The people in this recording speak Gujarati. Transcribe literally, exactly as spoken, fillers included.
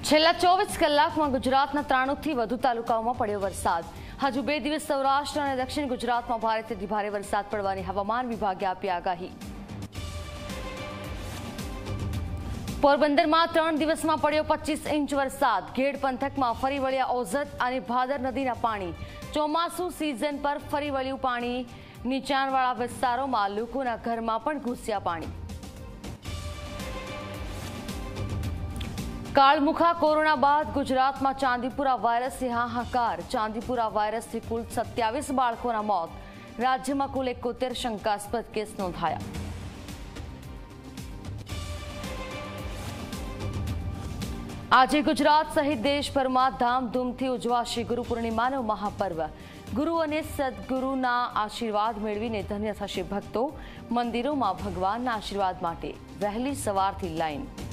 છેલ્લા ચોવીસ કલાકમાં ગુજરાતના ત્રાણુંથી વધુ તાલુકાઓમાં પડ્યો વરસાદ। હજુ બે દિવસ સૌરાષ્ટ્ર અને દક્ષિણ ગુજરાતમાં ભારેથી ભારે વરસાદ પડવાની હવામાન વિભાગે આપી આગાહી। પોરબંદરમાં ત્રણ દિવસમાં પડ્યો પચીસ ઇંચ વરસાદ। ઘેડ પંથકમાં ફરી વળ્યા ઓઝત અને ભાદર નદીના પાણી। ચોમાસુ સિઝન પર ફરી વળ્યું પાણી। નીચાણવાળા વિસ્તારોમાં લોકોના ઘરમાં પણ ઘૂસ્યા પાણી। કાળમુખા કોરોના બાદ ગુજરાતમાં ચાંદીપુરા વાયરસથી હાહાકાર। ચાંદીપુરા વાયરસથી કુલ સત્યાવીસ બાળકોના મોત। રાજ્યમાં કુલ એકોતેર શંકાસ્પદ કેસ નોંધાયા। આજે ગુજરાત સહિત દેશભરમાં ધામધૂમથી ઉજવાશે ગુરુ પૂર્ણિમાનો મહાપર્વ। ગુરુ અને સદગુરુના આશીર્વાદ મેળવીને ધન્ય થશે ભક્તો। મંદિરોમાં ભગવાનના આશીર્વાદ માટે વહેલી સવારથી લાઈન।